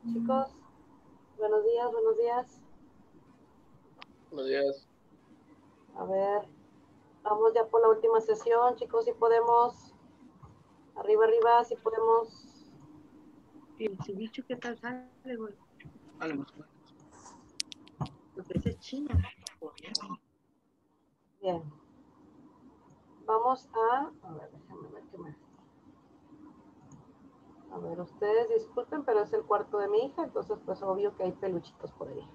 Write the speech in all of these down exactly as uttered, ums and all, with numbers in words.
chicos. Buenos días, buenos días. Buenos días. A ver, vamos ya por la última sesión, chicos, si podemos. Arriba, arriba, si podemos. El ceviche, ¿qué tal sale, güey? Vale, más o menos. Porque ese es China. Bien. Vamos a... A ver, déjame ver qué más. A ver, ustedes disculpen, pero es el cuarto de mi hija, entonces pues obvio que hay peluchitos por ahí.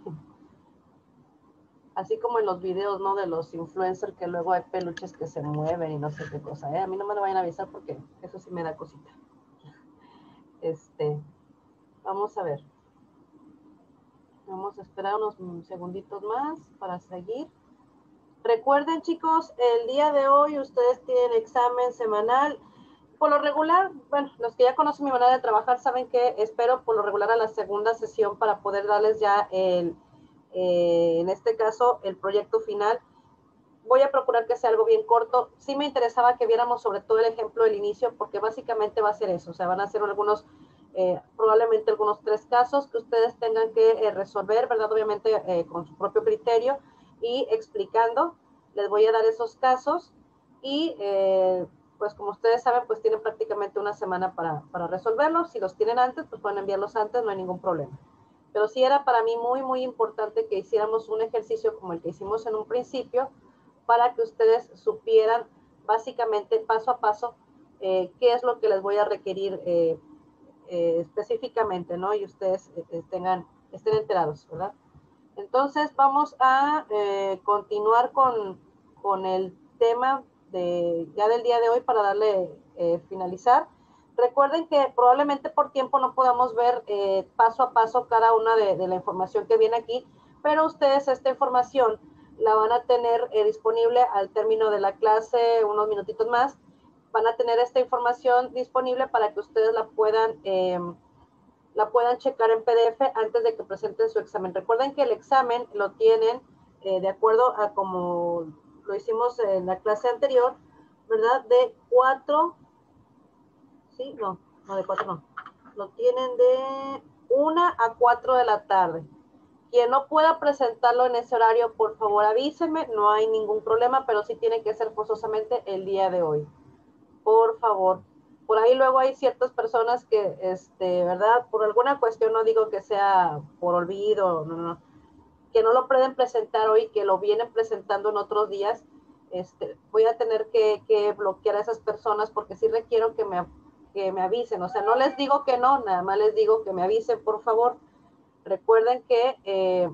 Así como en los videos, ¿no? De los influencers, que luego hay peluches que se mueven y no sé qué cosa, ¿eh? A mí no me lo vayan a avisar porque eso sí me da cosita. Este, vamos a ver. Vamos a esperar unos segunditos más para seguir. Recuerden, chicos, el día de hoy ustedes tienen examen semanal. Por lo regular, bueno, los que ya conocen mi manera de trabajar saben que espero por lo regular a la segunda sesión para poder darles ya el, eh, en este caso, el proyecto final. Voy a procurar que sea algo bien corto. Sí me interesaba que viéramos sobre todo el ejemplo del inicio, porque básicamente va a ser eso. O sea, van a ser algunos, eh, probablemente algunos tres casos que ustedes tengan que eh, resolver, ¿verdad? Obviamente eh, con su propio criterio y explicando. Les voy a dar esos casos y eh, pues como ustedes saben, pues tienen prácticamente una semana para, para resolverlos. Si los tienen antes, pues pueden enviarlos antes, no hay ningún problema. Pero sí era para mí muy, muy importante que hiciéramos un ejercicio como el que hicimos en un principio, para que ustedes supieran básicamente paso a paso eh, qué es lo que les voy a requerir eh, eh, específicamente, ¿no? Y ustedes eh, tengan, estén enterados, ¿verdad? Entonces vamos a eh, continuar con, con el tema de, ya del día de hoy para darle eh, finalizar. Recuerden que probablemente por tiempo no podamos ver eh, paso a paso cada una de, de la información que viene aquí, pero ustedes esta información la van a tener eh, disponible al término de la clase, unos minutitos más. Van a tener esta información disponible para que ustedes la puedan, eh, la puedan checar en P D F antes de que presenten su examen. Recuerden que el examen lo tienen eh, de acuerdo a como lo hicimos en la clase anterior, ¿verdad? De cuatro, sí, no, no de cuatro, no. Lo tienen de una a cuatro de la tarde. Quien no pueda presentarlo en ese horario, por favor avísenme, no hay ningún problema, pero sí tiene que ser forzosamente el día de hoy. Por favor. Por ahí luego hay ciertas personas que, este, ¿verdad? Por alguna cuestión, no digo que sea por olvido, no, no, que no lo pueden presentar hoy, que lo vienen presentando en otros días, este, voy a tener que, que bloquear a esas personas porque sí requiero que me, que me avisen. O sea, no les digo que no, nada más les digo que me avisen, por favor. Recuerden que, eh,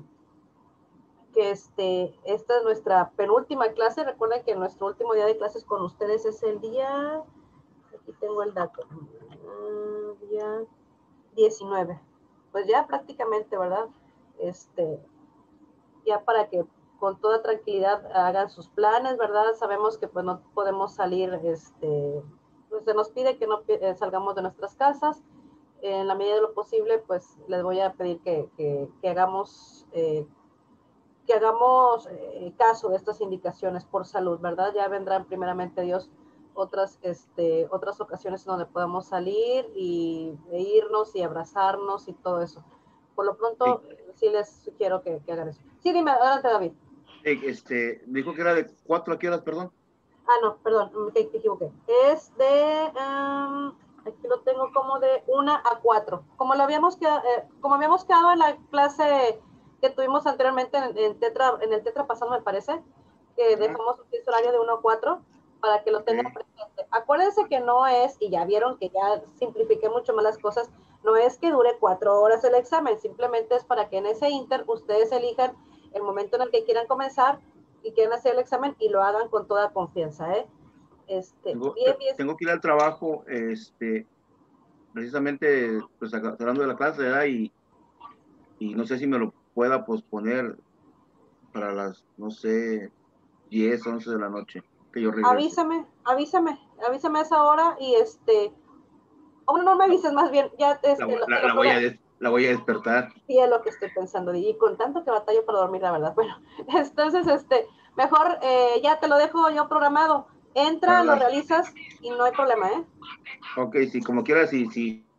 que este, esta es nuestra penúltima clase. Recuerden que nuestro último día de clases con ustedes es el día, aquí tengo el dato, uh, día diecinueve. Pues ya prácticamente, ¿verdad? Este, ya para que con toda tranquilidad hagan sus planes, ¿verdad? Sabemos que pues no podemos salir, este, pues se nos pide que no eh, salgamos de nuestras casas. En la medida de lo posible, pues les voy a pedir que, que, que hagamos, eh, que hagamos eh, caso de estas indicaciones por salud, ¿verdad? Ya vendrán primeramente Dios otras, este, otras ocasiones donde podamos salir y e irnos y abrazarnos y todo eso. Por lo pronto, sí, sí les sugiero que, que hagan eso. Sí, dime, adelante, David. Eh, este, me dijo que era de cuatro a qué horas, perdón. Ah, no, perdón, me equivoqué. Es de, um, aquí lo tengo como de una a cuatro. Como lo habíamos quedado, eh, como habíamos quedado en la clase que tuvimos anteriormente en, en, tetra, en el tetra pasado, me parece, que ajá, dejamos un horario de uno a cuatro para que lo tengan okay presente. Acuérdense que no es, y ya vieron que ya simplifiqué mucho más las cosas, no es que dure cuatro horas el examen, simplemente es para que en ese inter ustedes elijan el momento en el que quieran comenzar y quieran hacer el examen y lo hagan con toda confianza, ¿eh? Este, tengo, bien, bien. tengo que ir al trabajo, este, precisamente, pues, hablando de la clase, ¿verdad? Y, y no sé si me lo pueda posponer para las, no sé, diez, once de la noche, que yo regrese. Avísame, avísame, avísame a esa hora y este, o no, no me avises más bien, ya este, la, lo, la, lo la, voy a des, la voy a despertar. Sí, es lo que estoy pensando, y con tanto que batallo para dormir, la verdad. Bueno, entonces, este, mejor eh, ya te lo dejo yo programado. Entra, lo realizas y no hay problema, ¿eh? Ok, sí, como quieras, si, si,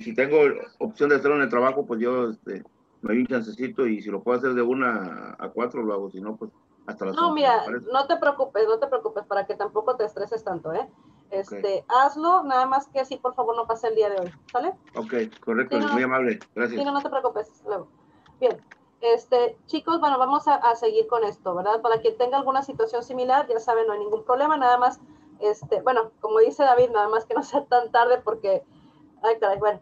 si tengo opción de hacerlo en el trabajo, pues yo este, me doy un chancecito y si lo puedo hacer de una a cuatro lo hago, si no, pues hasta las No, once, ¿me mira, parece? no te preocupes, no te preocupes, para que tampoco te estreses tanto, ¿eh? Este, Okay. hazlo, nada más que sí, por favor, no pase el día de hoy, ¿sale? Ok, correcto, Sí, no, muy no, amable, sí, gracias. no, no te preocupes, hasta luego. Bien, este, chicos, bueno, vamos a, a seguir con esto, ¿verdad? Para quien tenga alguna situación similar, ya saben, no hay ningún problema, nada más, este, bueno, como dice David, nada más que no sea tan tarde porque, ay, caray, bueno,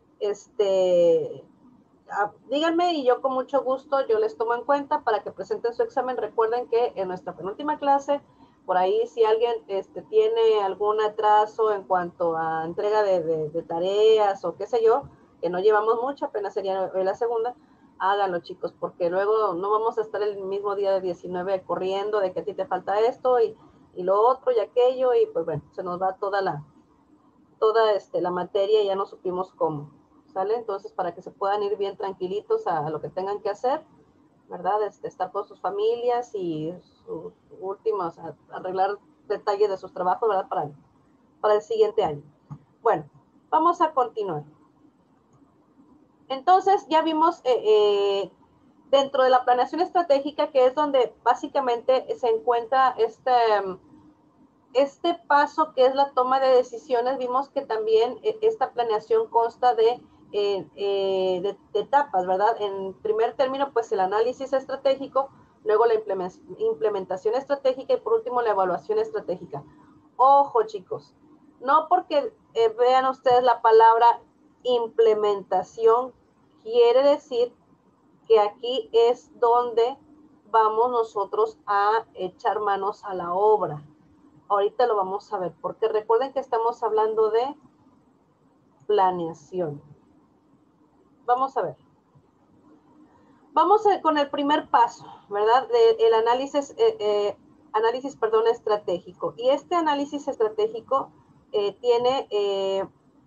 este, ah, díganme y yo con mucho gusto yo les tomo en cuenta para que presenten su examen. Recuerden que en nuestra penúltima clase, por ahí si alguien este, tiene algún atraso en cuanto a entrega de, de, de tareas o qué sé yo, que no llevamos mucho, apenas sería hoy la segunda, háganlo chicos, porque luego no vamos a estar el mismo día de diecinueve corriendo de que a ti te falta esto y, y lo otro y aquello y pues bueno, se nos va toda la, toda este, la materia y ya no supimos cómo, ¿sale? Entonces, para que se puedan ir bien tranquilitos a, a lo que tengan que hacer, ¿verdad? Este, estar con sus familias y sus últimos, a, arreglar detalles de sus trabajos, ¿verdad? Para, para el siguiente año. Bueno, vamos a continuar. Entonces, ya vimos eh, eh, dentro de la planeación estratégica, que es donde básicamente se encuentra este... Este paso que es la toma de decisiones, vimos que también esta planeación consta de, eh, eh, de, de etapas, ¿verdad? En primer término, pues el análisis estratégico, luego la implementación estratégica y por último la evaluación estratégica. Ojo, chicos, no porque eh, vean ustedes la palabra implementación, quiere decir que aquí es donde vamos nosotros a echar manos a la obra. Ahorita lo vamos a ver, porque recuerden que estamos hablando de planeación. Vamos a ver. Vamos a, con el primer paso, ¿verdad? De, el análisis, eh, eh, análisis, perdón, estratégico. Y este análisis estratégico eh, tiene, eh,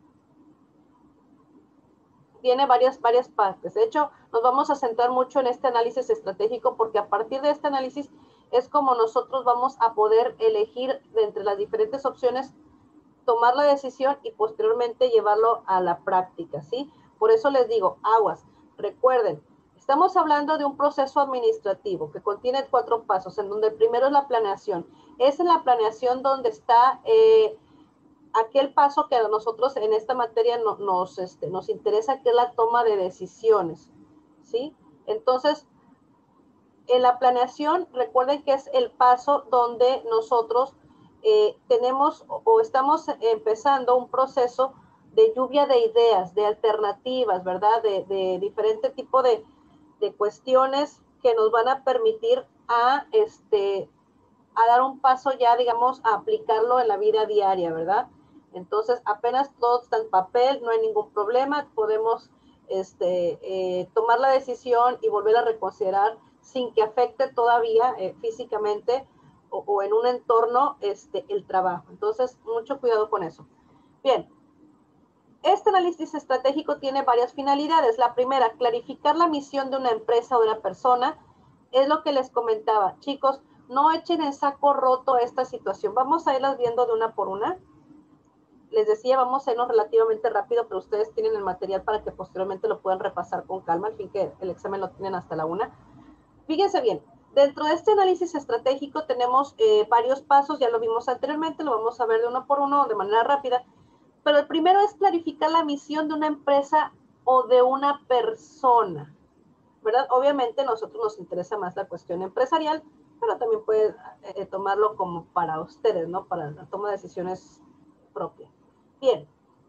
tiene varias, varias partes. De hecho, nos vamos a centrar mucho en este análisis estratégico porque a partir de este análisis es como nosotros vamos a poder elegir de entre las diferentes opciones, tomar la decisión y posteriormente llevarlo a la práctica, ¿sí? Por eso les digo, aguas, recuerden, estamos hablando de un proceso administrativo que contiene cuatro pasos, en donde el primero es la planeación. Es en la planeación donde está eh, aquel paso que a nosotros en esta materia no, nos, este, nos interesa, que es la toma de decisiones, ¿sí? Entonces, en la planeación, recuerden que es el paso donde nosotros eh, tenemos o, o estamos empezando un proceso de lluvia de ideas, de alternativas, ¿verdad? De, de diferente tipo de, de cuestiones que nos van a permitir a, este, a dar un paso ya, digamos, a aplicarlo en la vida diaria, ¿verdad? Entonces, apenas todo está en papel, no hay ningún problema, podemos este, eh, tomar la decisión y volver a reconsiderar sin que afecte todavía eh, físicamente o, o en un entorno este, el trabajo. Entonces, mucho cuidado con eso. Bien, este análisis estratégico tiene varias finalidades. La primera, clarificar la misión de una empresa o de una persona. Es lo que les comentaba. Chicos, no echen en saco roto esta situación. Vamos a irlas viendo de una por una. Les decía, vamos a irnos relativamente rápido, pero ustedes tienen el material para que posteriormente lo puedan repasar con calma, al fin que el examen lo tienen hasta la una. Fíjense bien, dentro de este análisis estratégico tenemos eh, varios pasos, ya lo vimos anteriormente, lo vamos a ver de uno por uno de manera rápida, pero el primero es clarificar la misión de una empresa o de una persona, ¿verdad? Obviamente a nosotros nos interesa más la cuestión empresarial, pero también pueden eh, tomarlo como para ustedes, ¿no? Para la toma de decisiones propia. Bien.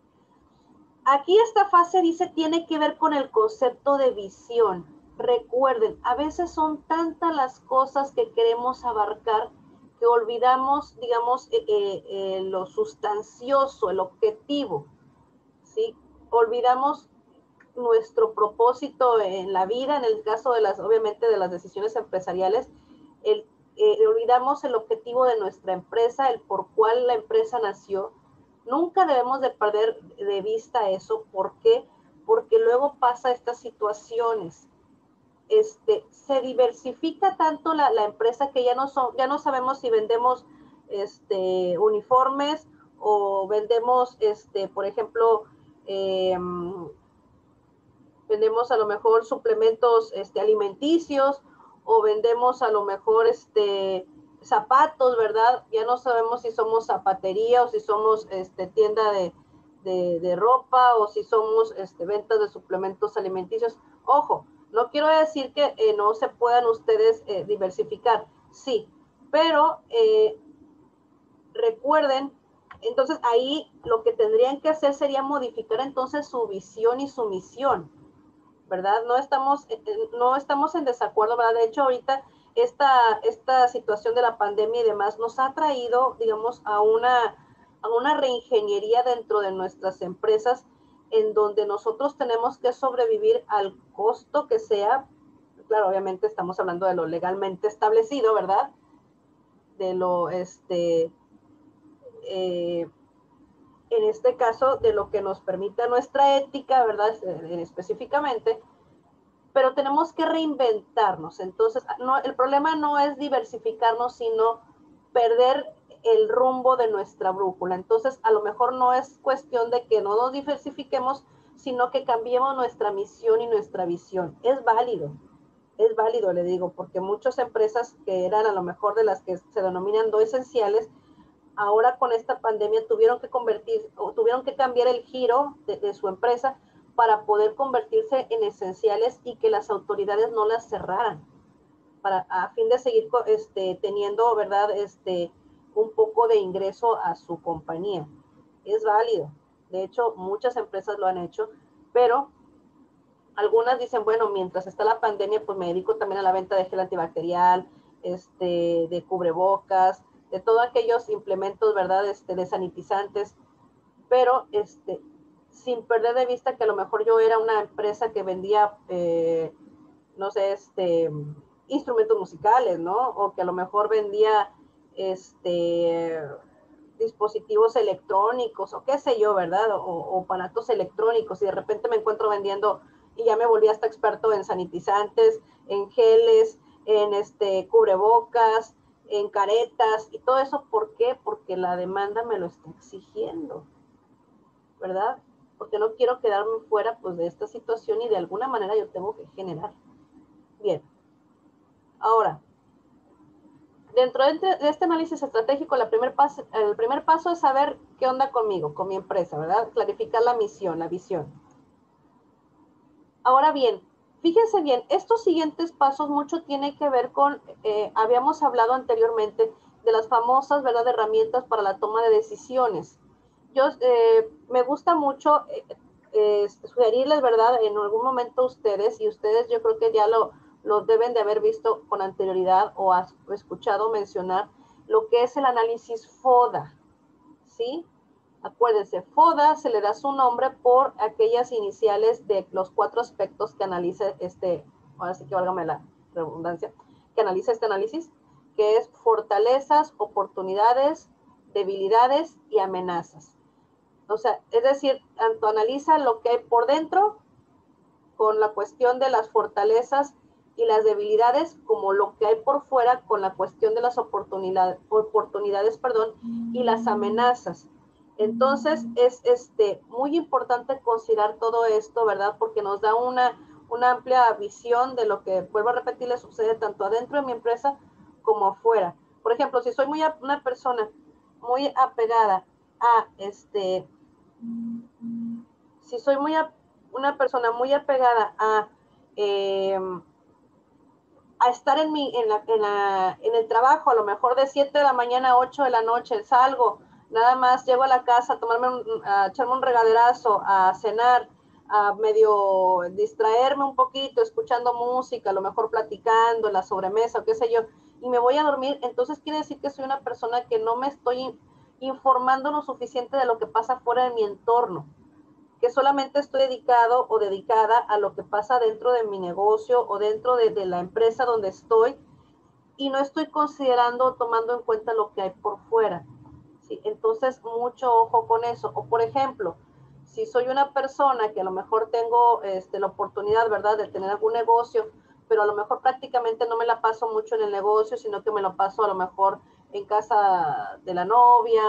Aquí esta fase dice tiene que ver con el concepto de visión. Recuerden, a veces son tantas las cosas que queremos abarcar que olvidamos, digamos, eh, eh, eh, lo sustancioso, el objetivo, ¿sí? Olvidamos nuestro propósito en la vida, en el caso de las, obviamente, de las decisiones empresariales, el, eh, olvidamos el objetivo de nuestra empresa, el por cuál la empresa nació. Nunca debemos de perder de vista eso. ¿Por qué? Porque luego pasa estas situaciones. Este, se diversifica tanto la, la empresa que ya no, son, ya no sabemos si vendemos este, uniformes o vendemos, este, por ejemplo, eh, vendemos a lo mejor suplementos este, alimenticios, o vendemos a lo mejor este, zapatos, ¿verdad? Ya no sabemos si somos zapatería o si somos este, tienda de, de, de ropa o si somos este, ventas de suplementos alimenticios. Ojo, no quiero decir que eh, no se puedan ustedes eh, diversificar, sí, pero eh, recuerden, entonces ahí lo que tendrían que hacer sería modificar entonces su visión y su misión, ¿verdad? No estamos, no estamos en desacuerdo, ¿verdad? De hecho, ahorita esta, esta situación de la pandemia y demás nos ha traído, digamos, a una, a una reingeniería dentro de nuestras empresas en donde nosotros tenemos que sobrevivir al costo que sea. Claro, obviamente estamos hablando de lo legalmente establecido, ¿verdad? De lo, este, eh, en este caso, de lo que nos permita nuestra ética, ¿verdad? Específicamente, pero tenemos que reinventarnos. Entonces, no, el problema no es diversificarnos, sino perder el rumbo de nuestra brújula. Entonces, a lo mejor no es cuestión de que no nos diversifiquemos, sino que cambiemos nuestra misión y nuestra visión. Es válido, es válido, le digo, porque muchas empresas que eran a lo mejor de las que se denominan no esenciales, ahora con esta pandemia tuvieron que convertir o tuvieron que cambiar el giro de, de su empresa para poder convertirse en esenciales y que las autoridades no las cerraran, para, a fin de seguir este, teniendo, ¿verdad?, este, un poco de ingreso a su compañía. Es válido. De hecho, muchas empresas lo han hecho, pero algunas dicen, bueno, mientras está la pandemia, pues me dedico también a la venta de gel antibacterial, este, de cubrebocas, de todos aquellos implementos, ¿verdad?, este, de sanitizantes, pero este, sin perder de vista que a lo mejor yo era una empresa que vendía, eh, no sé, este, instrumentos musicales, ¿no? O que a lo mejor vendía este, dispositivos electrónicos, o qué sé yo, ¿verdad? O, o aparatos electrónicos, y de repente me encuentro vendiendo, y ya me volví hasta experto en sanitizantes, en geles, en este, cubrebocas, en caretas, y todo eso, ¿por qué? Porque la demanda me lo está exigiendo, ¿verdad? Porque no quiero quedarme fuera pues de esta situación y de alguna manera yo tengo que generar. Bien. Ahora, dentro de este análisis estratégico, la primer paso, el primer paso es saber qué onda conmigo, con mi empresa, ¿verdad? Clarificar la misión, la visión. Ahora bien, fíjense bien, estos siguientes pasos mucho tiene que ver con, eh, habíamos hablado anteriormente de las famosas, ¿verdad?, herramientas para la toma de decisiones. Yo eh, me gusta mucho eh, eh, sugerirles, ¿verdad?, en algún momento ustedes, y ustedes yo creo que ya lo, lo deben de haber visto con anterioridad o has escuchado mencionar lo que es el análisis FODA, ¿sí? Acuérdense, FODA se le da su nombre por aquellas iniciales de los cuatro aspectos que analiza este, ahora sí que válgame la redundancia, que analiza este análisis, que es fortalezas, oportunidades, debilidades y amenazas. O sea, es decir, tanto analiza lo que hay por dentro con la cuestión de las fortalezas y las debilidades, como lo que hay por fuera con la cuestión de las oportunidades, oportunidades perdón, y las amenazas. Entonces, es este, muy importante considerar todo esto, ¿verdad? Porque nos da una, una amplia visión de lo que, vuelvo a repetir, le sucede tanto adentro de mi empresa como afuera. Por ejemplo, si soy muy una persona muy apegada a, este, si soy muy a, una persona muy apegada a, eh, a estar en, mi, en, la, en, la, en el trabajo, a lo mejor de siete de la mañana a ocho de la noche, salgo, nada más llego a la casa a, tomarme un, a echarme un regaderazo, a cenar, a medio distraerme un poquito, escuchando música, a lo mejor platicando en la sobremesa o qué sé yo, y me voy a dormir, entonces quiere decir que soy una persona que no me estoy informando lo suficiente de lo que pasa fuera de mi entorno, que solamente estoy dedicado o dedicada a lo que pasa dentro de mi negocio o dentro de, de la empresa donde estoy, y no estoy considerando o tomando en cuenta lo que hay por fuera. ¿Sí? Entonces, mucho ojo con eso. O, por ejemplo, si soy una persona que a lo mejor tengo este, la oportunidad, ¿verdad?, de tener algún negocio, pero a lo mejor prácticamente no me la paso mucho en el negocio, sino que me lo paso a lo mejor en casa de la novia,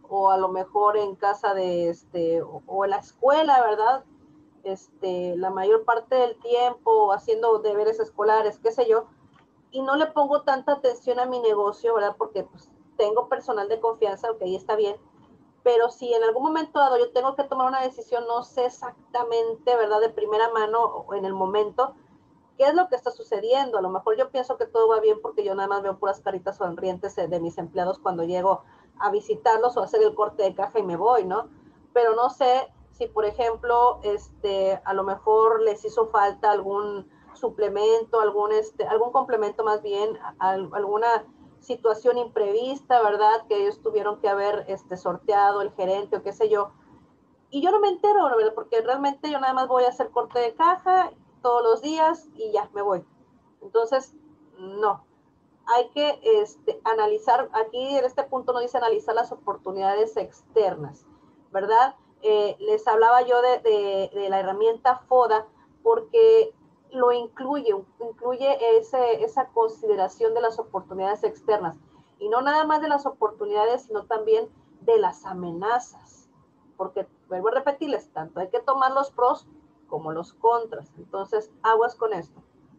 o a lo mejor en casa de, este, o, o en la escuela, ¿verdad? Este, la mayor parte del tiempo haciendo deberes escolares, qué sé yo, y no le pongo tanta atención a mi negocio, ¿verdad? Porque pues tengo personal de confianza, ok, está bien, pero si en algún momento dado yo tengo que tomar una decisión, no sé exactamente, ¿verdad? De primera mano o en el momento, ¿qué es lo que está sucediendo? A lo mejor yo pienso que todo va bien porque yo nada más veo puras caritas sonrientes de mis empleados cuando llego a visitarlos o a hacer el corte de caja y me voy, ¿no? Pero no sé si, por ejemplo, este, a lo mejor les hizo falta algún suplemento, algún, este, algún complemento más bien, a, a, alguna situación imprevista, ¿verdad? Que ellos tuvieron que haber este, sorteado el gerente o qué sé yo. Y yo no me entero, ¿verdad? Porque realmente yo nada más voy a hacer corte de caja todos los días y ya me voy. Entonces, no. Hay que este, analizar, aquí en este punto nos dice analizar las oportunidades externas, ¿verdad? Eh, les hablaba yo de, de, de la herramienta FODA porque lo incluye, incluye ese, esa consideración de las oportunidades externas. Y no nada más de las oportunidades, sino también de las amenazas. Porque, vuelvo a repetirles, tanto hay que tomar los pros como los contras. Entonces, aguas con esto.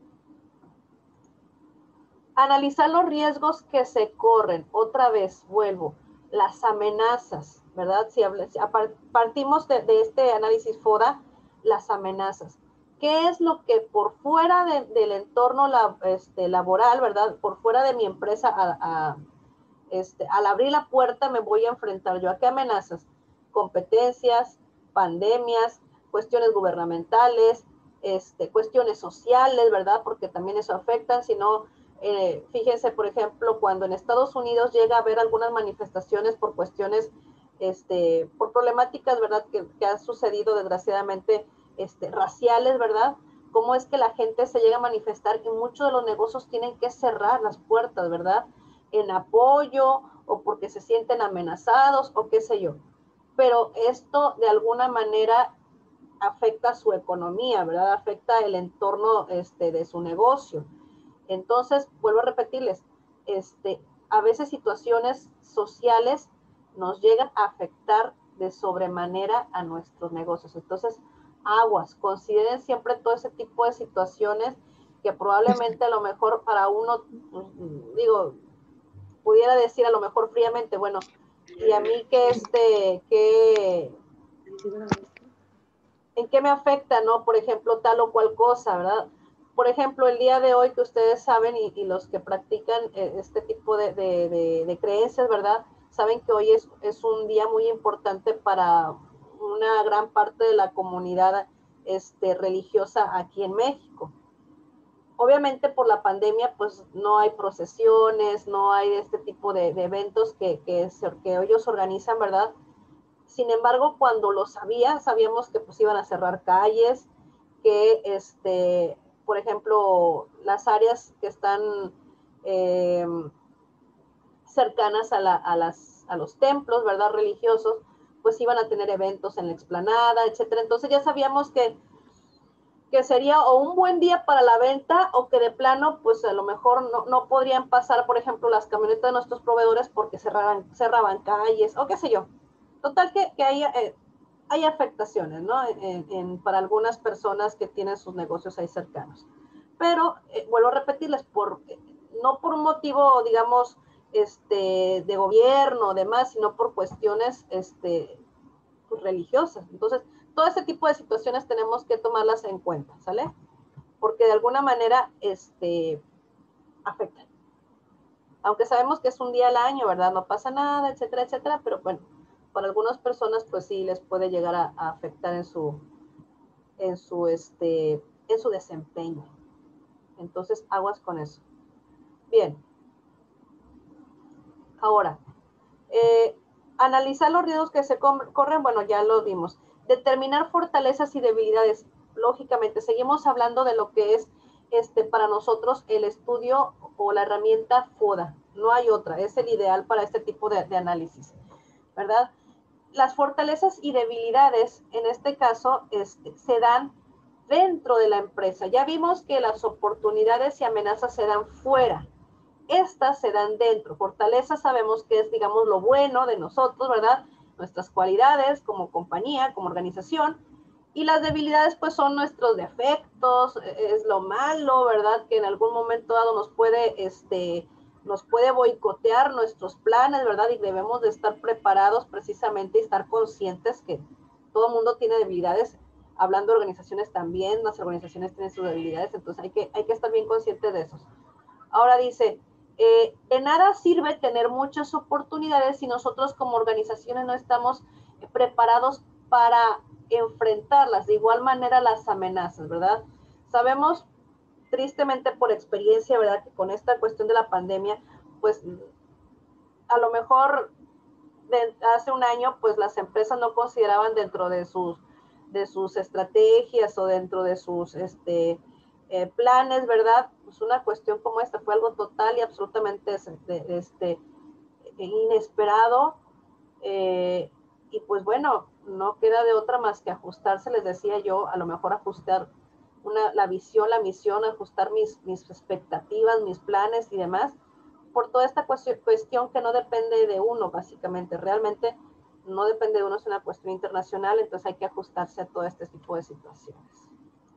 Analizar los riesgos que se corren. Otra vez, vuelvo, las amenazas, ¿verdad? Si, si partimos de, de este análisis FODA, las amenazas. ¿Qué es lo que por fuera de, del entorno la, este, laboral, ¿verdad? Por fuera de mi empresa, a, a, este, al abrir la puerta me voy a enfrentar yo. ¿A qué amenazas? Competencias, pandemias, cuestiones gubernamentales, este, cuestiones sociales, ¿verdad? Porque también eso afecta, si no... Eh, fíjense, por ejemplo, cuando en Estados Unidos llega a haber algunas manifestaciones por cuestiones, este, por problemáticas, ¿verdad?, que, que han sucedido desgraciadamente, este, raciales, ¿verdad? Cómo es que la gente se llega a manifestar y muchos de los negocios tienen que cerrar las puertas, ¿verdad? En apoyo o porque se sienten amenazados o qué sé yo. Pero esto de alguna manera afecta su economía, ¿verdad? Afecta el entorno este, de su negocio. Entonces, vuelvo a repetirles, este, a veces situaciones sociales nos llegan a afectar de sobremanera a nuestros negocios. Entonces, aguas, consideren siempre todo ese tipo de situaciones que probablemente a lo mejor para uno, digo, pudiera decir a lo mejor fríamente, bueno, y a mí que este, que, ¿en qué me afecta, no? Por ejemplo, tal o cual cosa, ¿verdad? Por ejemplo, el día de hoy que ustedes saben y, y los que practican este tipo de, de, de, de creencias, ¿verdad? Saben que hoy es, es un día muy importante para una gran parte de la comunidad este, religiosa aquí en México. Obviamente por la pandemia, pues no hay procesiones, no hay este tipo de, de eventos que, que, que ellos organizan, ¿verdad? Sin embargo, cuando lo sabía, sabíamos que pues iban a cerrar calles, que este, por ejemplo, las áreas que están eh, cercanas a, la, a, las, a los templos, ¿verdad?, religiosos, pues iban a tener eventos en la explanada, etcétera. Entonces ya sabíamos que, que sería o un buen día para la venta o que de plano, pues a lo mejor no, no podrían pasar, por ejemplo, las camionetas de nuestros proveedores porque cerraban, cerraban calles o qué sé yo. Total que, que hay, eh, hay afectaciones, ¿no? En, en, para algunas personas que tienen sus negocios ahí cercanos. Pero, eh, vuelvo a repetirles, por, eh, no por un motivo, digamos, este, de gobierno o demás, sino por cuestiones este, pues, religiosas. Entonces, todo ese tipo de situaciones tenemos que tomarlas en cuenta, ¿sale? Porque de alguna manera este, afectan. Aunque sabemos que es un día al año, ¿verdad? No pasa nada, etcétera, etcétera, pero bueno, para algunas personas pues sí les puede llegar a, a afectar en su, en su, este, en su desempeño. Entonces, aguas con eso. Bien. Ahora, eh, analizar los riesgos que se corren, bueno, ya lo vimos. Determinar fortalezas y debilidades. Lógicamente, seguimos hablando de lo que es este, para nosotros el estudio o la herramienta FODA. No hay otra, es el ideal para este tipo de, de análisis, ¿verdad? Las fortalezas y debilidades, en este caso, este, se dan dentro de la empresa. Ya vimos que las oportunidades y amenazas se dan fuera. estas se dan dentro. Fortaleza sabemos que es, digamos, lo bueno de nosotros, ¿verdad? Nuestras cualidades como compañía, como organización. Y las debilidades, pues, son nuestros defectos, es lo malo, ¿verdad? Que en algún momento dado nos puede, este, nos puede boicotear nuestros planes, ¿verdad? Y debemos de estar preparados precisamente y estar conscientes que todo el mundo tiene debilidades. Hablando de organizaciones también, las organizaciones tienen sus debilidades, entonces hay que, hay que estar bien conscientes de esos. Ahora dice, eh, de nada sirve tener muchas oportunidades si nosotros como organizaciones no estamos preparados para enfrentarlas. De igual manera las amenazas, ¿verdad? Sabemos tristemente por experiencia, ¿verdad? Que con esta cuestión de la pandemia, pues a lo mejor de hace un año, pues las empresas no consideraban dentro de sus, de sus estrategias o dentro de sus este, eh, planes, ¿verdad? Pues una cuestión como esta fue algo total y absolutamente este, inesperado. Eh, y pues bueno, no queda de otra más que ajustarse, les decía yo, a lo mejor ajustar una, la visión, la misión, ajustar mis, mis expectativas, mis planes y demás, por toda esta cuestión, cuestión que no depende de uno, básicamente, realmente no depende de uno, es una cuestión internacional, entonces hay que ajustarse a todo este tipo de situaciones.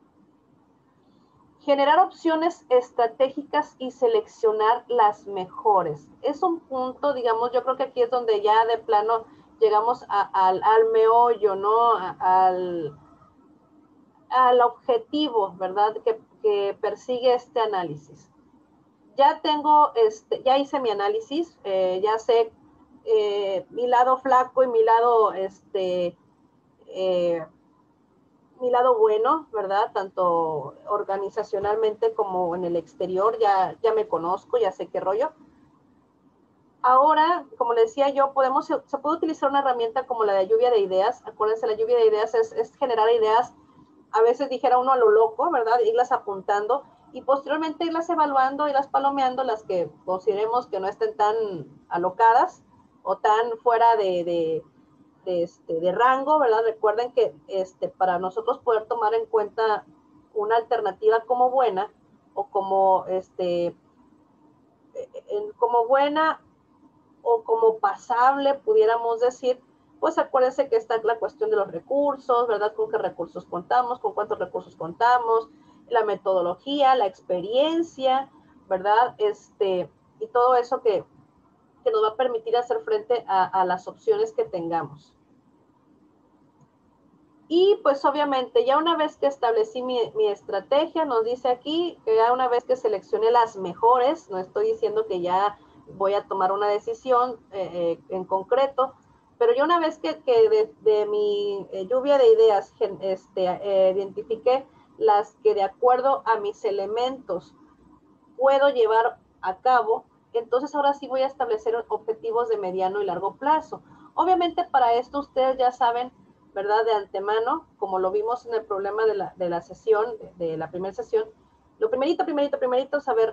Generar opciones estratégicas y seleccionar las mejores. Es un punto, digamos, yo creo que aquí es donde ya de plano llegamos a, al, al meollo, ¿no? A, al, al objetivo, ¿verdad? Que, que persigue este análisis. Ya tengo, este, ya hice mi análisis, eh, ya sé eh, mi lado flaco y mi lado, este, eh, mi lado bueno, ¿verdad? Tanto organizacionalmente como en el exterior, ya, ya me conozco, ya sé qué rollo. Ahora, como le decía yo, podemos, se puede utilizar una herramienta como la de lluvia de ideas. Acuérdense, la lluvia de ideas es, es generar ideas, a veces dijera uno a lo loco, ¿verdad? Irlas apuntando y posteriormente irlas evaluando, irlas palomeando, las que consideremos que no estén tan alocadas o tan fuera de, de, de, este, de rango, ¿verdad? Recuerden que este, para nosotros poder tomar en cuenta una alternativa como buena o como, este, como buena o como pasable, pudiéramos decir, pues acuérdense que está la cuestión de los recursos, ¿verdad? Con qué recursos contamos, con cuántos recursos contamos, la metodología, la experiencia, ¿verdad? Este, y todo eso que, que nos va a permitir hacer frente a, a las opciones que tengamos. Y pues obviamente ya una vez que establecí mi, mi estrategia, nos dice aquí que ya una vez que seleccioné las mejores, no estoy diciendo que ya voy a tomar una decisión eh, eh, en concreto, pero yo una vez que, que de, de mi eh, lluvia de ideas este, eh, identifiqué las que de acuerdo a mis elementos puedo llevar a cabo, entonces ahora sí voy a establecer objetivos de mediano y largo plazo. Obviamente para esto ustedes ya saben, ¿verdad? De antemano, como lo vimos en el problema de la, de la sesión, de, de la primera sesión, lo primerito, primerito, primerito, saber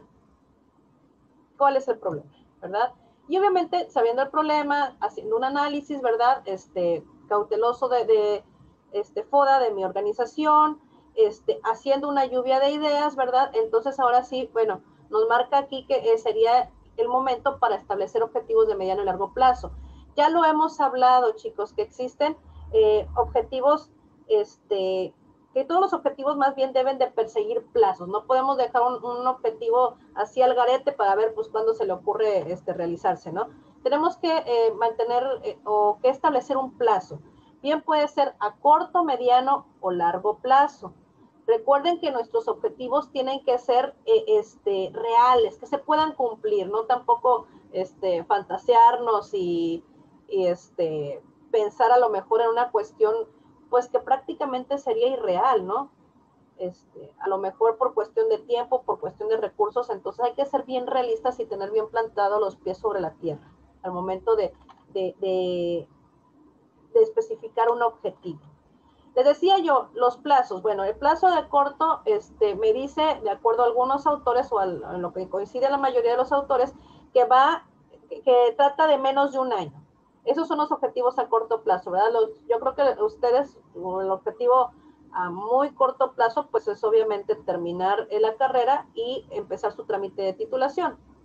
cuál es el problema, ¿verdad? Y obviamente sabiendo el problema, haciendo un análisis, ¿verdad? Este, cauteloso de, de este, FODA, de mi organización, este, haciendo una lluvia de ideas, ¿verdad? Entonces ahora sí, bueno, nos marca aquí que eh, sería el momento para establecer objetivos de mediano y largo plazo. Ya lo hemos hablado, chicos, que existen eh, objetivos, este, que todos los objetivos más bien deben de perseguir plazos. No podemos dejar un, un objetivo así al garete para ver pues cuándo se le ocurre este, realizarse, ¿no? Tenemos que eh, mantener eh, o que establecer un plazo. Bien puede ser a corto, mediano o largo plazo. Recuerden que nuestros objetivos tienen que ser eh, este, reales, que se puedan cumplir, no tampoco este, fantasearnos y, y este, pensar a lo mejor en una cuestión pues que prácticamente sería irreal, ¿no? Este, a lo mejor por cuestión de tiempo, por cuestión de recursos, entonces hay que ser bien realistas y tener bien plantados los pies sobre la tierra al momento de, de, de, de especificar un objetivo. Les decía yo, los plazos. Bueno, el plazo de corto este, me dice, de acuerdo a algunos autores o a lo que coincide la mayoría de los autores, que va, que, que trata de menos de un año. Esos son los objetivos a corto plazo, ¿verdad? Los, yo creo que ustedes, el objetivo a muy corto plazo, pues es obviamente terminar la carrera y empezar su trámite de titulación.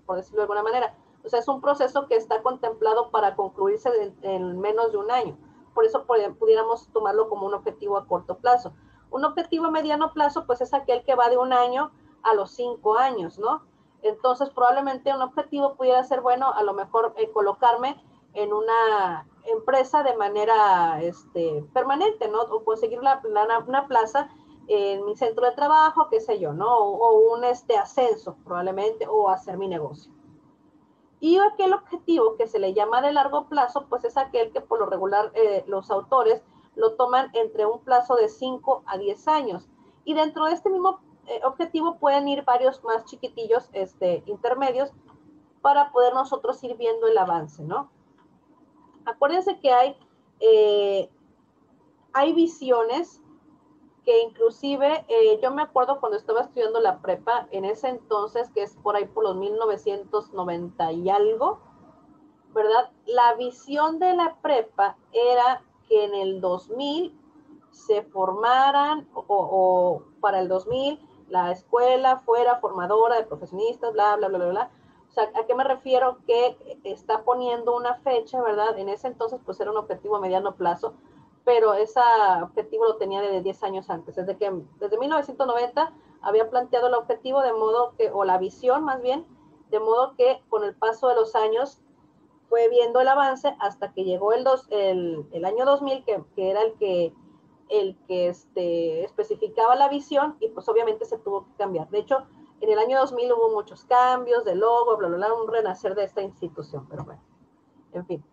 por decirlo de alguna manera. O sea, es un proceso que está contemplado para concluirse en, en menos de un año. Por eso pudiéramos tomarlo como un objetivo a corto plazo. Un objetivo a mediano plazo, pues es aquel que va de un año a los cinco años, ¿no? Entonces, probablemente un objetivo pudiera ser, bueno, a lo mejor eh, colocarme en una empresa de manera este, permanente, ¿no? O conseguir la, la, una plaza en mi centro de trabajo, qué sé yo, ¿no? O, o un este, ascenso, probablemente, o hacer mi negocio. Y aquel objetivo que se le llama de largo plazo, pues es aquel que por lo regular eh, los autores lo toman entre un plazo de cinco a diez años. Y dentro de este mismo eh, objetivo pueden ir varios más chiquitillos, este, intermedios, para poder nosotros ir viendo el avance, ¿no? Acuérdense que hay, eh, hay visiones que inclusive eh, yo me acuerdo cuando estaba estudiando la prepa, en ese entonces, que es por ahí por los mil novecientos noventa y algo, ¿verdad? La visión de la prepa era que en el dos mil se formaran, o, o para el dos mil la escuela fuera formadora de profesionistas, bla, bla, bla, bla, bla. O sea, ¿a qué me refiero? Que está poniendo una fecha, ¿verdad? En ese entonces, pues era un objetivo a mediano plazo, pero ese objetivo lo tenía desde diez años antes. Desde que, desde mil novecientos noventa había planteado el objetivo de modo que, o la visión más bien, de modo que con el paso de los años fue viendo el avance hasta que llegó el, dos, el, el año dos mil, que, que era el que, el que este, especificaba la visión, y pues obviamente se tuvo que cambiar. De hecho, en el año dos mil hubo muchos cambios de logo, bla, bla, bla, un renacer de esta institución, pero bueno, en fin.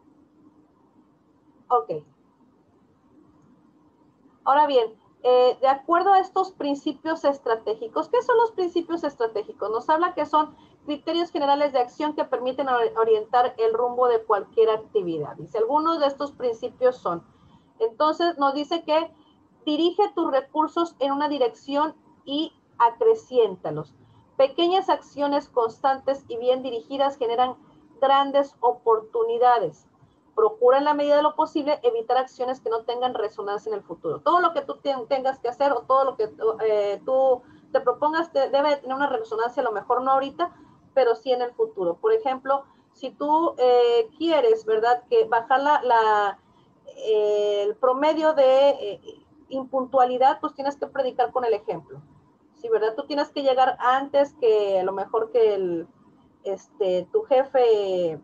Ok. Ahora bien, eh, de acuerdo a estos principios estratégicos, ¿qué son los principios estratégicos? Nos habla que son criterios generales de acción que permiten orientar el rumbo de cualquier actividad. Dice, algunos de estos principios son, entonces nos dice que dirige tus recursos en una dirección y acreciéntalos. Pequeñas acciones constantes y bien dirigidas generan grandes oportunidades. Procura en la medida de lo posible evitar acciones que no tengan resonancia en el futuro. Todo lo que tú tengas que hacer o todo lo que eh, tú te propongas te, debe tener una resonancia, a lo mejor no ahorita, pero sí en el futuro. Por ejemplo, si tú eh, quieres, ¿verdad?, que bajar la, la, eh, el promedio de eh, impuntualidad, pues tienes que predicar con el ejemplo. Si, ¿verdad?, tú tienes que llegar antes que a lo mejor que el, este, tu jefe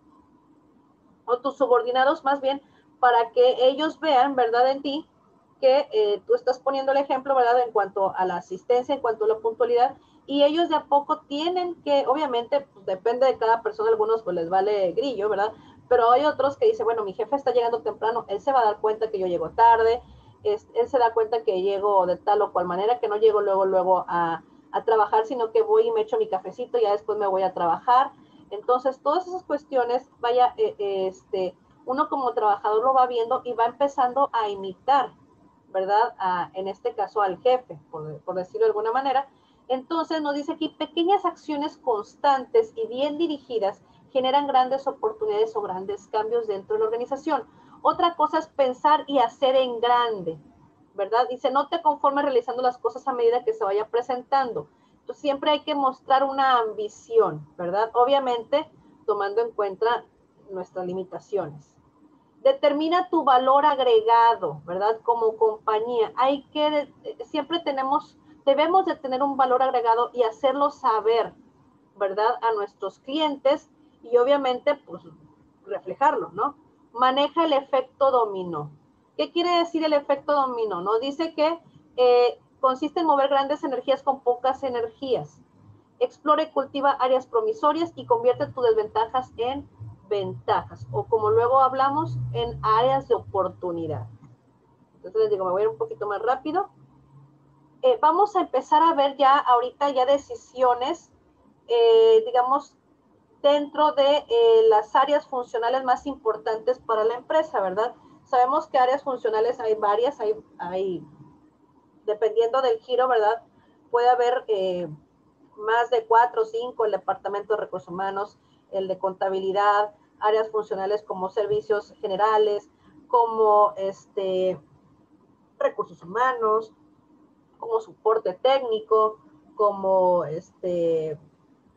o tus subordinados más bien, para que ellos vean, ¿verdad?, en ti, que eh, tú estás poniendo el ejemplo, ¿verdad?, en cuanto a la asistencia, en cuanto a la puntualidad, y ellos de a poco tienen que, obviamente, pues depende de cada persona, algunos pues les vale grillo, ¿verdad?, pero hay otros que dicen, bueno, mi jefe está llegando temprano, él se va a dar cuenta que yo llego tarde, es, él se da cuenta que llego de tal o cual manera, que no llego luego, luego a, a trabajar, sino que voy y me echo mi cafecito y ya después me voy a trabajar. Entonces, todas esas cuestiones, vaya, eh, este, uno como trabajador lo va viendo y va empezando a imitar, ¿verdad? A, en este caso al jefe, por, por decirlo de alguna manera. Entonces, nos dice aquí, pequeñas acciones constantes y bien dirigidas generan grandes oportunidades o grandes cambios dentro de la organización. Otra cosa es pensar y hacer en grande, ¿verdad? Dice, no te conformes realizando las cosas a medida que se vaya presentando. Entonces, siempre hay que mostrar una ambición, ¿verdad? Obviamente, tomando en cuenta nuestras limitaciones. Determina tu valor agregado, ¿verdad? Como compañía. Hay que, siempre tenemos, debemos de tener un valor agregado y hacerlo saber, ¿verdad?, a nuestros clientes y obviamente, pues, reflejarlo, ¿no? Maneja el efecto dominó. ¿Qué quiere decir el efecto dominó? Nos dice que eh, consiste en mover grandes energías con pocas energías. Explora y cultiva áreas promisorias y convierte tus desventajas en ventajas, o como luego hablamos, en áreas de oportunidad. Entonces les digo, me voy a ir un poquito más rápido. Eh, vamos a empezar a ver ya ahorita ya decisiones, eh, digamos, dentro de eh, las áreas funcionales más importantes para la empresa, ¿verdad? Sabemos que áreas funcionales hay varias, hay, hay dependiendo del giro, ¿verdad? Puede haber eh, más de cuatro o cinco, el departamento de recursos humanos, el de contabilidad, áreas funcionales como servicios generales, como este, recursos humanos, como soporte técnico, como este,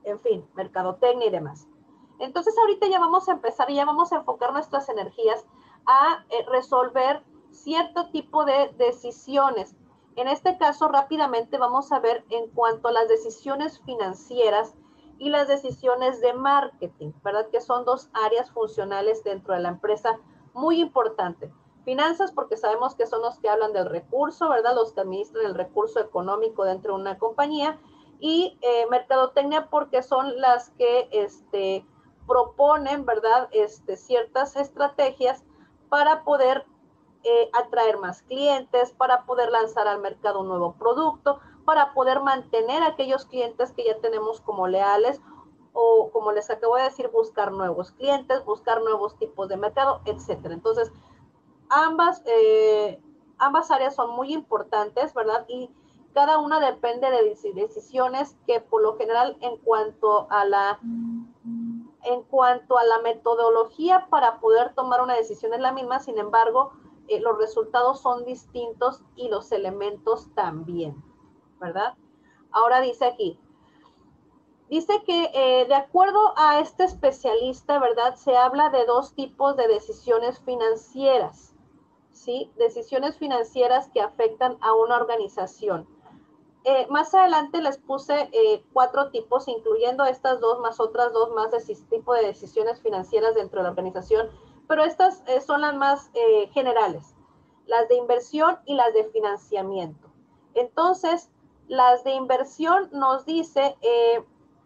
en fin, mercadotecnia y demás. Entonces ahorita ya vamos a empezar y ya vamos a enfocar nuestras energías a eh, resolver cierto tipo de decisiones. En este caso, rápidamente vamos a ver en cuanto a las decisiones financieras y las decisiones de marketing, ¿verdad? Que son dos áreas funcionales dentro de la empresa muy importante. Finanzas, porque sabemos que son los que hablan del recurso, ¿verdad? Los que administran el recurso económico dentro de una compañía. Y eh, mercadotecnia, porque son las que este, proponen, ¿verdad? Este, ciertas estrategias para poder eh, atraer más clientes, para poder lanzar al mercado un nuevo producto, para poder mantener a aquellos clientes que ya tenemos como leales, o como les acabo de decir, buscar nuevos clientes, buscar nuevos tipos de mercado, etcétera. Entonces, ambas, eh, ambas áreas son muy importantes, ¿verdad? Y cada una depende de decisiones que por lo general en cuanto a la en cuanto a la metodología para poder tomar una decisión es la misma, sin embargo, eh, los resultados son distintos y los elementos también, ¿verdad? Ahora dice aquí, dice que eh, de acuerdo a este especialista, ¿verdad? Se habla de dos tipos de decisiones financieras, ¿sí? Decisiones financieras que afectan a una organización. Eh, más adelante les puse eh, cuatro tipos, incluyendo estas dos, más otras dos más de tipo de decisiones financieras dentro de la organización, pero estas eh, son las más eh, generales, las de inversión y las de financiamiento. Entonces, las de inversión nos dice, eh,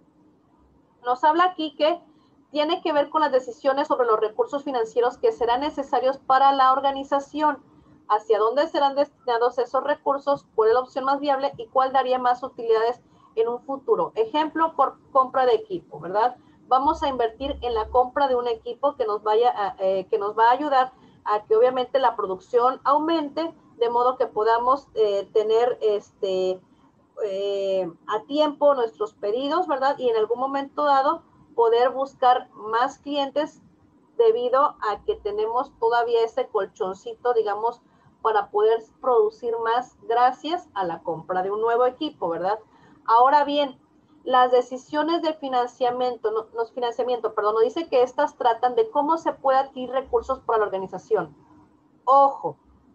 nos habla aquí que tiene que ver con las decisiones sobre los recursos financieros que serán necesarios para la organización, hacia dónde serán destinados esos recursos, cuál es la opción más viable y cuál daría más utilidades en un futuro. Ejemplo, por compra de equipo, ¿verdad? Vamos a invertir en la compra de un equipo que nos, vaya a, eh, que nos va a ayudar a que obviamente la producción aumente, de modo que podamos eh, tener este, eh, a tiempo nuestros pedidos, ¿verdad? Y en algún momento dado poder buscar más clientes debido a que tenemos todavía ese colchoncito, digamos, para poder producir más gracias a la compra de un nuevo equipo, ¿verdad? Ahora bien, las decisiones de financiamiento, no, no financiamiento, perdón, nos dice que estas tratan de cómo se puede adquirir recursos para la organización. Ojo,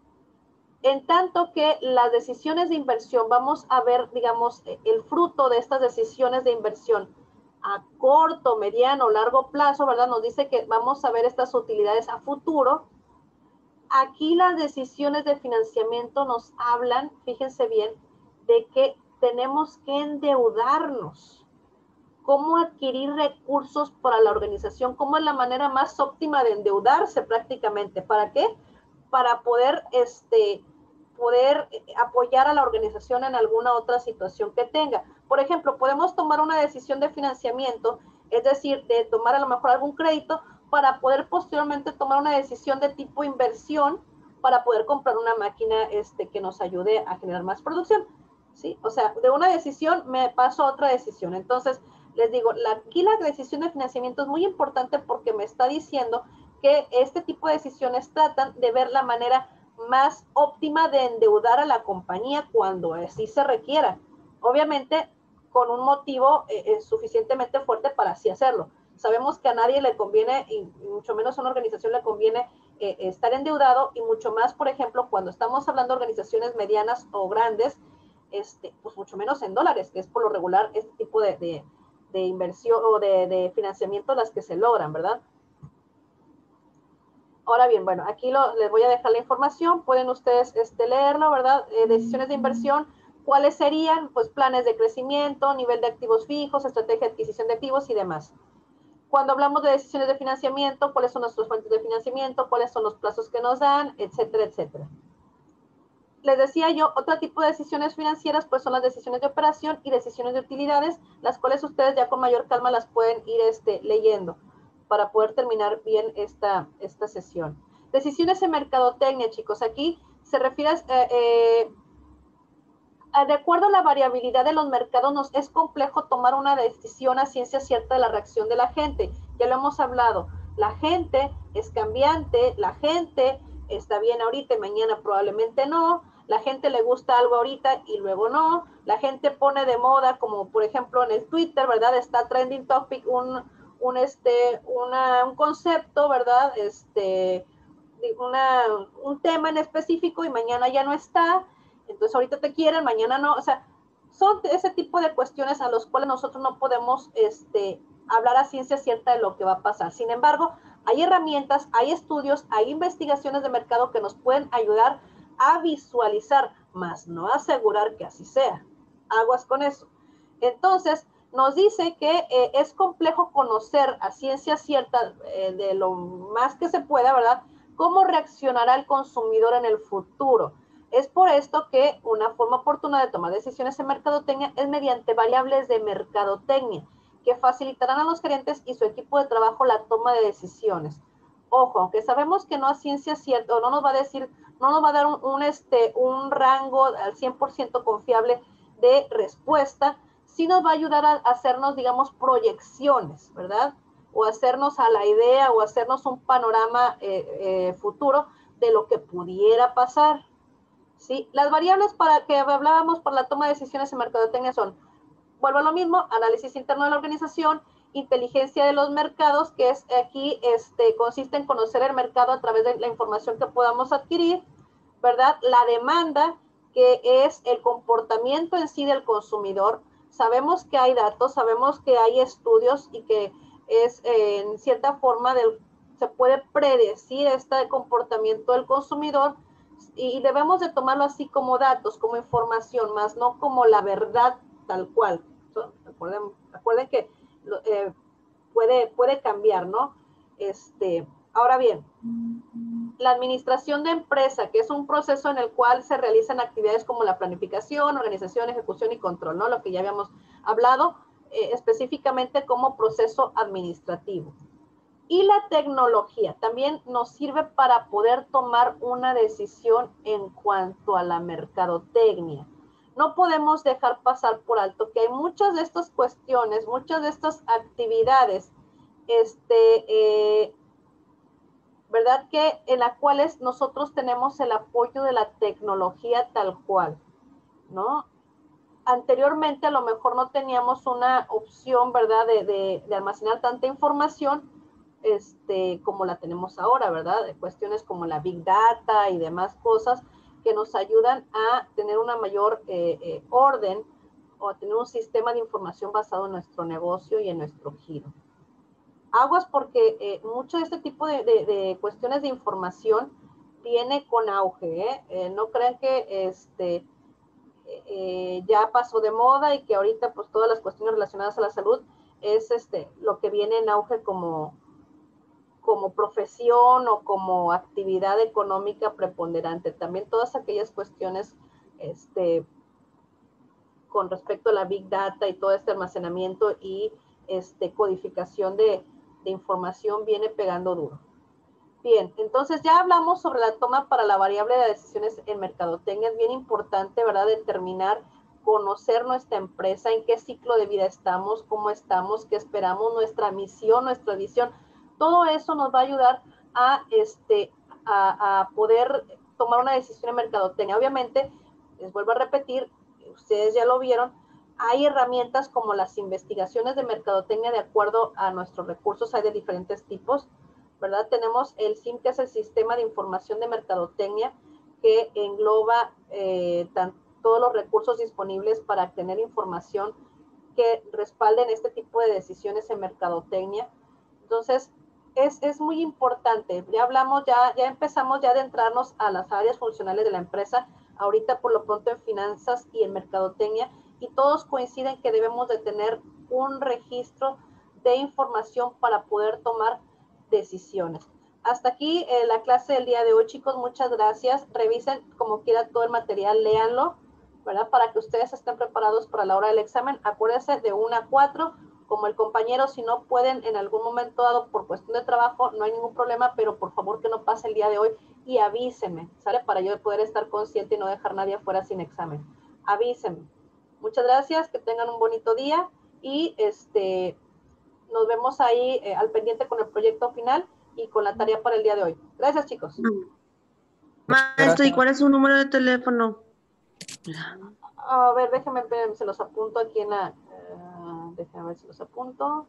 en tanto que las decisiones de inversión, vamos a ver, digamos, el fruto de estas decisiones de inversión a corto, mediano, largo plazo, ¿verdad? Nos dice que vamos a ver estas utilidades a futuro. Aquí las decisiones de financiamiento nos hablan, fíjense bien, de que tenemos que endeudarnos. ¿Cómo adquirir recursos para la organización? ¿Cómo es la manera más óptima de endeudarse prácticamente? ¿Para qué? Para poder, este, poder apoyar a la organización en alguna otra situación que tenga. Por ejemplo, podemos tomar una decisión de financiamiento, es decir, de tomar a lo mejor algún crédito para poder posteriormente tomar una decisión de tipo inversión para poder comprar una máquina este, que nos ayude a generar más producción, ¿sí? O sea, de una decisión me paso a otra decisión. Entonces, les digo, la, aquí la decisión de financiamiento es muy importante porque me está diciendo que este tipo de decisiones tratan de ver la manera más óptima de endeudar a la compañía cuando así se requiera. Obviamente, con un motivo eh, suficientemente fuerte para así hacerlo. Sabemos que a nadie le conviene, y mucho menos a una organización le conviene eh, estar endeudado, y mucho más, por ejemplo, cuando estamos hablando de organizaciones medianas o grandes, este, pues mucho menos en dólares, que es por lo regular este tipo de, de, de inversión o de, de financiamiento las que se logran, ¿verdad? Ahora bien, bueno, aquí lo, les voy a dejar la información, pueden ustedes este, leerlo, ¿verdad? Eh, decisiones de inversión, ¿cuáles serían? Pues planes de crecimiento, nivel de activos fijos, estrategia de adquisición de activos y demás. Cuando hablamos de decisiones de financiamiento, ¿cuáles son nuestras fuentes de financiamiento? ¿Cuáles son los plazos que nos dan? Etcétera, etcétera. Les decía yo, otro tipo de decisiones financieras, pues son las decisiones de operación y decisiones de utilidades, las cuales ustedes ya con mayor calma las pueden ir este, leyendo para poder terminar bien esta, esta sesión. Decisiones en mercadotecnia, chicos. Aquí se refiere a, eh, de acuerdo a la variabilidad de los mercados, nos es complejo tomar una decisión a ciencia cierta de la reacción de la gente. Ya lo hemos hablado. La gente es cambiante, la gente está bien ahorita y mañana probablemente no. La gente le gusta algo ahorita y luego no. La gente pone de moda, como por ejemplo en el Twitter, ¿verdad? Está trending topic un, un, este, una, un concepto, ¿verdad? Este, una, un tema en específico y mañana ya no está. Entonces ahorita te quieren, mañana no. O sea, son ese tipo de cuestiones a los cuales nosotros no podemos este, hablar a ciencia cierta de lo que va a pasar. Sin embargo, hay herramientas, hay estudios, hay investigaciones de mercado que nos pueden ayudar a visualizar, más no asegurar que así sea. Aguas con eso. Entonces, nos dice que eh, es complejo conocer a ciencia cierta eh, de lo más que se pueda, ¿verdad? Cómo reaccionará el consumidor en el futuro. Es por esto que una forma oportuna de tomar decisiones en mercadotecnia es mediante variables de mercadotecnia, que facilitarán a los gerentes y su equipo de trabajo la toma de decisiones. Ojo, aunque sabemos que no a ciencia cierta, o no nos va a decir, no nos va a dar un, un, este, un rango al cien por ciento confiable de respuesta, sí nos va a ayudar a hacernos, digamos, proyecciones, ¿verdad? O hacernos a la idea o hacernos un panorama eh, eh, futuro de lo que pudiera pasar. ¿Sí? Las variables para que hablábamos para la toma de decisiones en mercadotecnia son, vuelvo a lo mismo, análisis interno de la organización, inteligencia de los mercados, que es aquí este, consiste en conocer el mercado a través de la información que podamos adquirir, ¿verdad? La demanda, que es el comportamiento en sí del consumidor. Sabemos que hay datos, sabemos que hay estudios y que es eh, en cierta forma del, se puede predecir este comportamiento del consumidor y debemos de tomarlo así como datos, como información, más no como la verdad tal cual. Recuerden, recuerden que eh, puede, puede cambiar, ¿no? Este, ahora bien, la administración de empresa, que es un proceso en el cual se realizan actividades como la planificación, organización, ejecución y control, ¿no? Lo que ya habíamos hablado eh, específicamente como proceso administrativo. Y la tecnología también nos sirve para poder tomar una decisión en cuanto a la mercadotecnia. No podemos dejar pasar por alto que hay muchas de estas cuestiones, muchas de estas actividades, este, eh, ¿verdad? Que en las cuales nosotros tenemos el apoyo de la tecnología tal cual, ¿no? Anteriormente a lo mejor no teníamos una opción, ¿verdad? De, de, de almacenar tanta información este, como la tenemos ahora, ¿verdad? De cuestiones como la Big Data y demás cosas que nos ayudan a tener una mayor eh, eh, orden o a tener un sistema de información basado en nuestro negocio y en nuestro giro. Aguas porque eh, mucho de este tipo de, de, de cuestiones de información viene con auge, ¿eh? Eh, no crean que este, eh, ya pasó de moda y que ahorita pues todas las cuestiones relacionadas a la salud es este, lo que viene en auge como, como profesión o como actividad económica preponderante. También todas aquellas cuestiones este, con respecto a la Big Data y todo este almacenamiento y este, codificación de, de información viene pegando duro. Bien, entonces ya hablamos sobre la toma para la variable de decisiones en mercadotecnia. Es bien importante, ¿verdad?, determinar, conocer nuestra empresa, en qué ciclo de vida estamos, cómo estamos, qué esperamos, nuestra misión, nuestra visión. Todo eso nos va a ayudar a, este, a, a poder tomar una decisión en mercadotecnia. Obviamente, les vuelvo a repetir, ustedes ya lo vieron, hay herramientas como las investigaciones de mercadotecnia de acuerdo a nuestros recursos, hay de diferentes tipos, ¿verdad? Tenemos el S I M, que es el Sistema de Información de Mercadotecnia, que engloba eh, tan, todos los recursos disponibles para tener información que respalden este tipo de decisiones en mercadotecnia. Entonces, es, es muy importante. Ya hablamos, ya, ya empezamos ya a adentrarnos a las áreas funcionales de la empresa, ahorita por lo pronto en finanzas y en mercadotecnia, y todos coinciden que debemos de tener un registro de información para poder tomar decisiones. Hasta aquí eh, la clase del día de hoy, chicos. Muchas gracias. Revisen como quiera todo el material, léanlo, ¿verdad? Para que ustedes estén preparados para la hora del examen. Acuérdense de una a cuatro, como el compañero, si no pueden en algún momento dado por cuestión de trabajo, no hay ningún problema, pero por favor que no pase el día de hoy y avísenme, ¿sale? Para yo poder estar consciente y no dejar a nadie afuera sin examen. Avísenme. Muchas gracias, que tengan un bonito día y este... nos vemos ahí eh, al pendiente con el proyecto final y con la tarea para el día de hoy. Gracias, chicos. Maestro, ¿y cuál es su número de teléfono? A ver, déjame ver, se los apunto aquí en la... Uh, déjame ver si los apunto.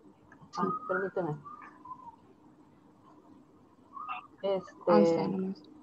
Ah, permíteme. Ahí está Este... nomás.